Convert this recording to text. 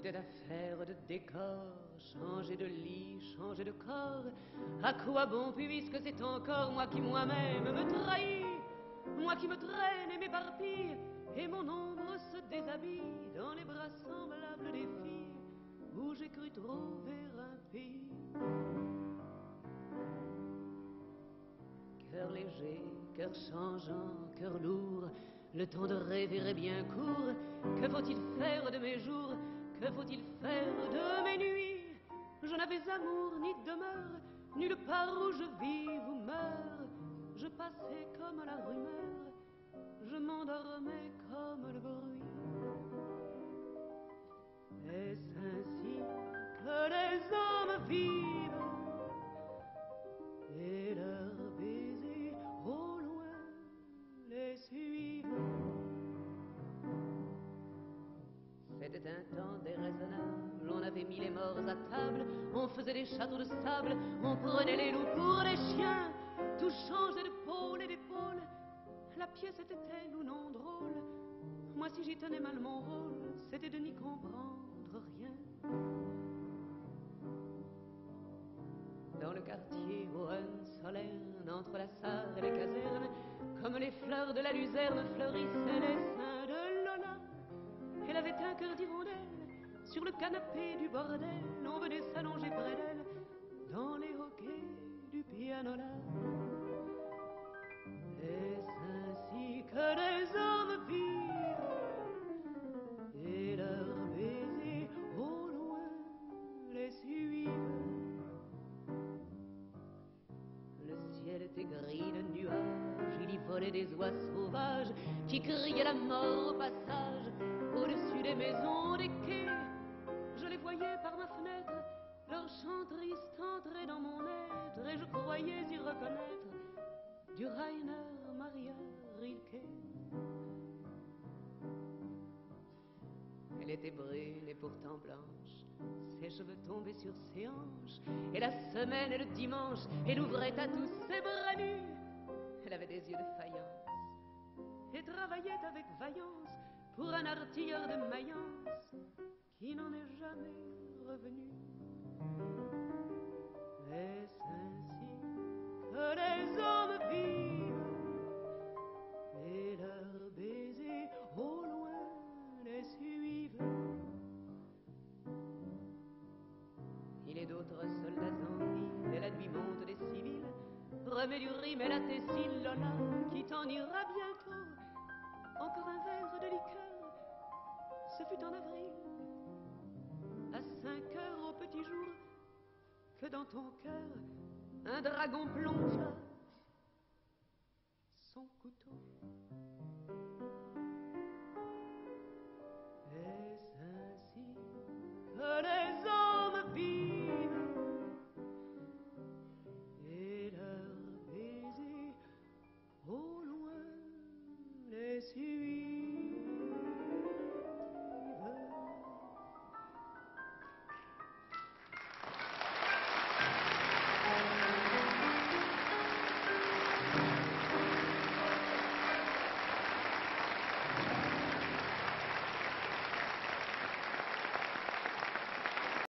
c'était affaire de décor, changer de lit, changer de corps. À quoi bon puisque c'est encore moi qui moi-même me trahis, moi qui me traîne et m'éparpille, et mon ombre se déshabille dans les bras semblables des filles où j'ai cru trouver un pays. Cœur léger, cœur changeant, cœur lourd, le temps de rêver est bien court. Que faut-il faire de mes jours? Que faut-il faire de mes nuits? Je n'avais amour ni demeure, nulle part où je vive ou meure. Je passais comme la rumeur, je m'endormais comme le bruit. Est-ce ainsi que les hommes vivent et leurs baisers au loin les suivent? C'était un temps déraisonnable, on avait mis les morts à table, on faisait des châteaux de sable, on prenait les loups pour les chiens, tout changeait de pôle et d'épaule. La pièce était-elle ou non drôle? Moi si j'y tenais mal mon rôle, c'était de n'y comprendre rien. Dans le quartier Hohenzollern, entre la Sarre et les casernes, comme les fleurs de la luzerne fleurissaient les seins de Lola. Elle avait un cœur d'hirondelle, sur le canapé du bordel, on venait s'allonger près d'elle, dans les hoquets du pianola. Est-ce ainsi que les hommes vivent et leurs baisers au loin les suivent? Le ciel était gris de nuages, il y volait des oies sauvages qui criaient la mort au passage. Au-dessus des maisons, des quais, je les voyais par ma fenêtre, leur chant triste entrait dans mon être, et je croyais y reconnaître du Rainer Maria Rilke. Elle était brune et pourtant blanche, ses cheveux tombaient sur ses hanches, et la semaine et le dimanche, elle ouvrait à tous ses bras nus. Elle avait des yeux de faïence et travaillait avec vaillance pour un artilleur de Mayence qui n'en est jamais revenu. Est-ce ainsi que les hommes vivent et leurs baisers au loin les suivent? Il est d'autres soldats en ville et la nuit monte des civils. Remets du rime et la Tessine, Lola, qui t'en ira bientôt. Encore un verre de liqueur, ce fut en avril, à 5 heures au petit jour, que dans ton cœur un dragon plongea son couteau. Est-ce ainsi que les hommes